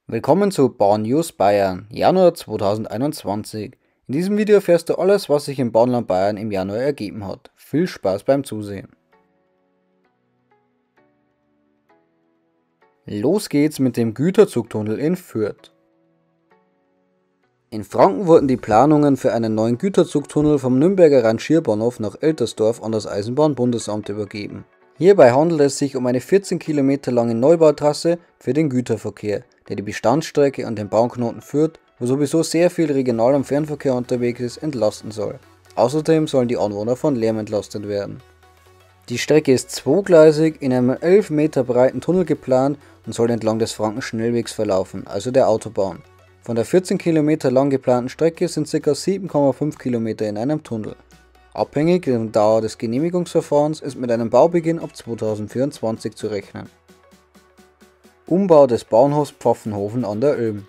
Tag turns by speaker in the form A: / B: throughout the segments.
A: Willkommen zu Bahnnews Bayern, Januar 2021. In diesem Video erfährst du alles, was sich im Bahnland Bayern im Januar ergeben hat. Viel Spaß beim Zusehen. Los geht's mit dem Güterzugtunnel in Fürth. In Franken wurden die Planungen für einen neuen Güterzugtunnel vom Nürnberger Rangierbahnhof nach Eltersdorf an das Eisenbahnbundesamt übergeben. Hierbei handelt es sich um eine 14 Kilometer lange Neubautrasse für den Güterverkehr, der die Bestandsstrecke an den Bahnknoten Fürth, wo sowieso sehr viel Regional- und Fernverkehr unterwegs ist, entlasten soll. Außerdem sollen die Anwohner von Lärm entlastet werden. Die Strecke ist zweigleisig in einem 11 Meter breiten Tunnel geplant und soll entlang des Frankenschnellwegs verlaufen, also der Autobahn. Von der 14 Kilometer lang geplanten Strecke sind ca. 7,5 Kilometer in einem Tunnel. Abhängig der Dauer des Genehmigungsverfahrens ist mit einem Baubeginn ab 2024 zu rechnen. Umbau des Bahnhofs Pfaffenhofen an der Ilm.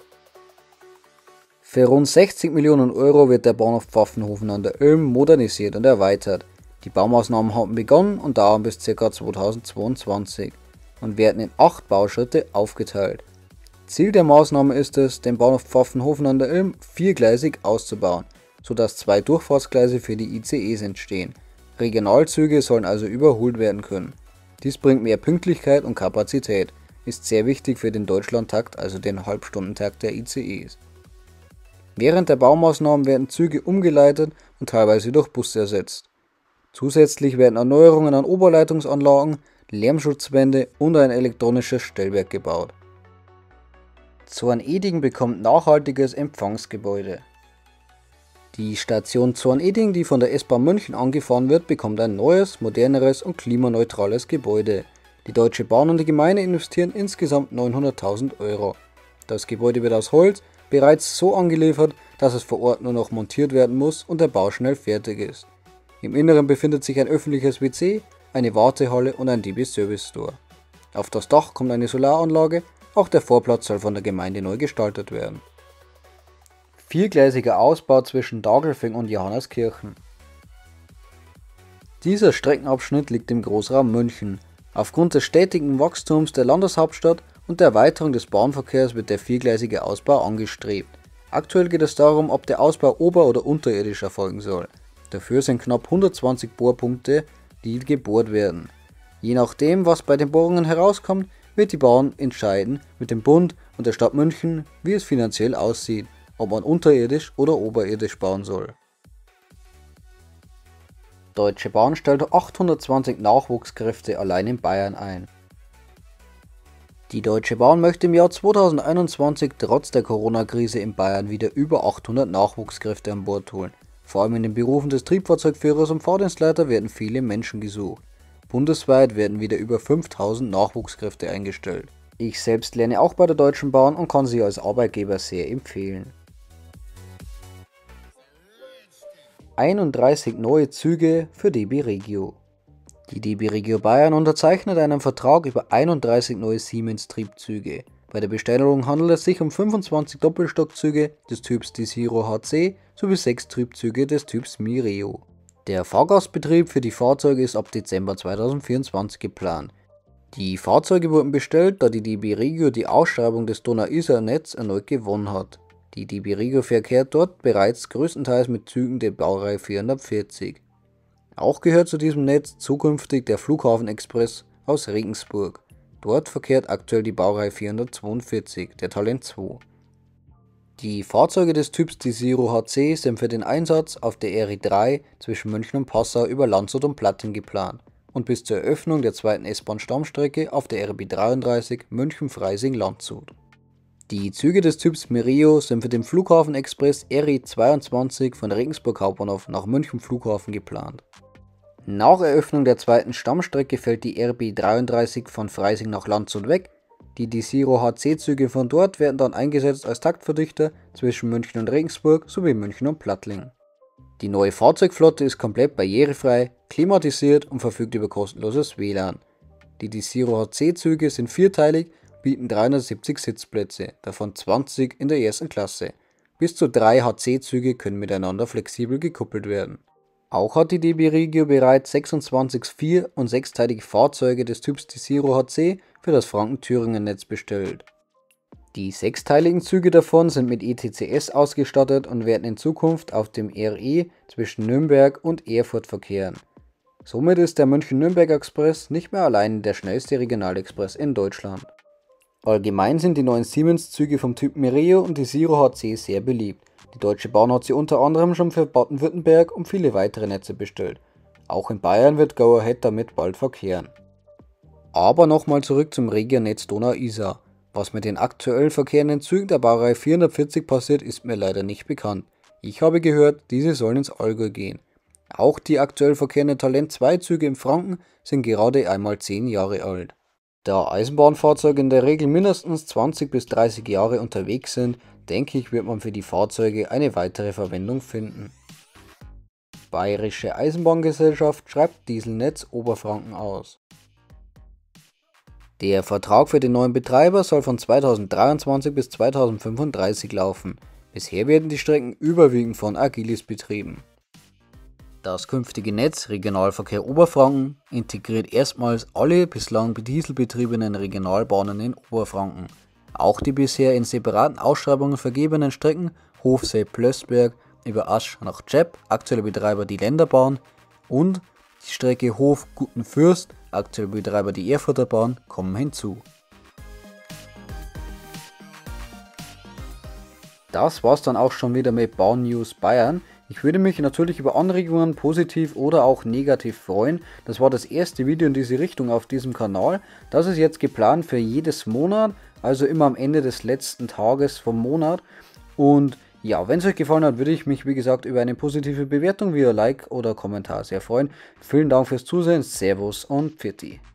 A: Für rund 60 Millionen Euro wird der Bahnhof Pfaffenhofen an der Ilm modernisiert und erweitert. Die Baumaßnahmen haben begonnen und dauern bis ca. 2022 und werden in 8 Bauschritte aufgeteilt. Ziel der Maßnahme ist es, den Bahnhof Pfaffenhofen an der Ilm viergleisig auszubauen, sodass 2 Durchfahrtsgleise für die ICEs entstehen. Regionalzüge sollen also überholt werden können. Dies bringt mehr Pünktlichkeit und Kapazität, ist sehr wichtig für den Deutschlandtakt, also den Halbstundentakt der ICEs. Während der Baumaßnahmen werden Züge umgeleitet und teilweise durch Busse ersetzt. Zusätzlich werden Erneuerungen an Oberleitungsanlagen, Lärmschutzwände und ein elektronisches Stellwerk gebaut. Zorneding bekommt nachhaltiges Empfangsgebäude. Die Station Zorneding, die von der S-Bahn München angefahren wird, bekommt ein neues, moderneres und klimaneutrales Gebäude. Die Deutsche Bahn und die Gemeinde investieren insgesamt 900.000 Euro. Das Gebäude wird aus Holz bereits so angeliefert, dass es vor Ort nur noch montiert werden muss und der Bau schnell fertig ist. Im Inneren befindet sich ein öffentliches WC, eine Wartehalle und ein DB Service Store. Auf das Dach kommt eine Solaranlage, auch der Vorplatz soll von der Gemeinde neu gestaltet werden. Viergleisiger Ausbau zwischen Daglfing und Johanneskirchen. Dieser Streckenabschnitt liegt im Großraum München. Aufgrund des stetigen Wachstums der Landeshauptstadt und der Erweiterung des Bahnverkehrs wird der viergleisige Ausbau angestrebt. Aktuell geht es darum, ob der Ausbau ober- oder unterirdisch erfolgen soll. Dafür sind knapp 120 Bohrpunkte, die gebohrt werden. Je nachdem, was bei den Bohrungen herauskommt, wird die Bahn entscheiden mit dem Bund und der Stadt München, wie es finanziell aussieht, ob man unterirdisch oder oberirdisch bauen soll. Deutsche Bahn stellt 820 Nachwuchskräfte allein in Bayern ein. Die Deutsche Bahn möchte im Jahr 2021 trotz der Corona-Krise in Bayern wieder über 800 Nachwuchskräfte an Bord holen. Vor allem in den Berufen des Triebfahrzeugführers und Fahrdienstleiter werden viele Menschen gesucht. Bundesweit werden wieder über 5000 Nachwuchskräfte eingestellt. Ich selbst lerne auch bei der Deutschen Bahn und kann sie als Arbeitgeber sehr empfehlen. 31 neue Züge für DB Regio. Die DB Regio Bayern unterzeichnet einen Vertrag über 31 neue Siemens-Triebzüge. Bei der Bestellung handelt es sich um 25 Doppelstockzüge des Typs Desiro HC sowie 6 Triebzüge des Typs Mireo. Der Fahrgastbetrieb für die Fahrzeuge ist ab Dezember 2024 geplant. Die Fahrzeuge wurden bestellt, da die DB Regio die Ausschreibung des Donau-Isar-Netz erneut gewonnen hat. Die DB Regio verkehrt dort bereits größtenteils mit Zügen der Baureihe 440. Auch gehört zu diesem Netz zukünftig der Flughafen-Express aus Regensburg. Dort verkehrt aktuell die Baureihe 442, der Talent 2. Die Fahrzeuge des Typs Desiro HC sind für den Einsatz auf der RE 3 zwischen München und Passau über Landshut und Platten geplant und bis zur Eröffnung der zweiten S-Bahn-Stammstrecke auf der RB 33 München-Freising-Landshut. Die Züge des Typs Mireo sind für den Flughafen-Express RE 22 von Regensburg Hauptbahnhof nach München Flughafen geplant. Nach Eröffnung der zweiten Stammstrecke fällt die RB 33 von Freising nach Landshut weg. Die Desiro HC-Züge von dort werden dann eingesetzt als Taktverdichter zwischen München und Regensburg sowie München und Plattling. Die neue Fahrzeugflotte ist komplett barrierefrei, klimatisiert und verfügt über kostenloses WLAN. Die Desiro HC-Züge sind vierteilig, bieten 370 Sitzplätze, davon 20 in der ersten Klasse. Bis zu 3 HC-Züge können miteinander flexibel gekuppelt werden. Auch hat die DB Regio bereits 26 vier- und sechsteilige Fahrzeuge des Typs Desiro HC für das Franken-Thüringen-Netz bestellt. Die sechsteiligen Züge davon sind mit ETCS ausgestattet und werden in Zukunft auf dem RE zwischen Nürnberg und Erfurt verkehren. Somit ist der München-Nürnberg-Express nicht mehr allein der schnellste Regionalexpress in Deutschland. Allgemein sind die neuen Siemens-Züge vom Typ Mireo und die Zero HC sehr beliebt. Die Deutsche Bahn hat sie unter anderem schon für Baden-Württemberg und viele weitere Netze bestellt. Auch in Bayern wird Go Ahead damit bald verkehren. Aber nochmal zurück zum Regionetz Donau-Isar. Was mit den aktuell verkehrenden Zügen der Baureihe 440 passiert, ist mir leider nicht bekannt. Ich habe gehört, diese sollen ins Allgäu gehen. Auch die aktuell verkehrenden Talent 2 Züge in Franken sind gerade einmal 10 Jahre alt. Da Eisenbahnfahrzeuge in der Regel mindestens 20 bis 30 Jahre unterwegs sind, denke ich, wird man für die Fahrzeuge eine weitere Verwendung finden. Bayerische Eisenbahngesellschaft schreibt Dieselnetz Oberfranken aus. Der Vertrag für den neuen Betreiber soll von 2023 bis 2035 laufen. Bisher werden die Strecken überwiegend von Agilis betrieben. Das künftige Netz Regionalverkehr Oberfranken integriert erstmals alle bislang dieselbetriebenen Regionalbahnen in Oberfranken. Auch die bisher in separaten Ausschreibungen vergebenen Strecken Hof-Sepp-Plößberg über Asch nach Cheb, aktueller Betreiber die Länderbahn, und die Strecke Hof-Gutenfürst, aktueller Betreiber die Erfurter Bahn, kommen hinzu. Das war's dann auch schon wieder mit Bahnnews Bayern. Ich würde mich natürlich über Anregungen, positiv oder auch negativ freuen. Das war das erste Video in diese Richtung auf diesem Kanal. Das ist jetzt geplant für jedes Monat, also immer am Ende des letzten Tages vom Monat. Und ja, wenn es euch gefallen hat, würde ich mich wie gesagt über eine positive Bewertung via Like oder Kommentar sehr freuen. Vielen Dank fürs Zusehen, Servus und Pfiat.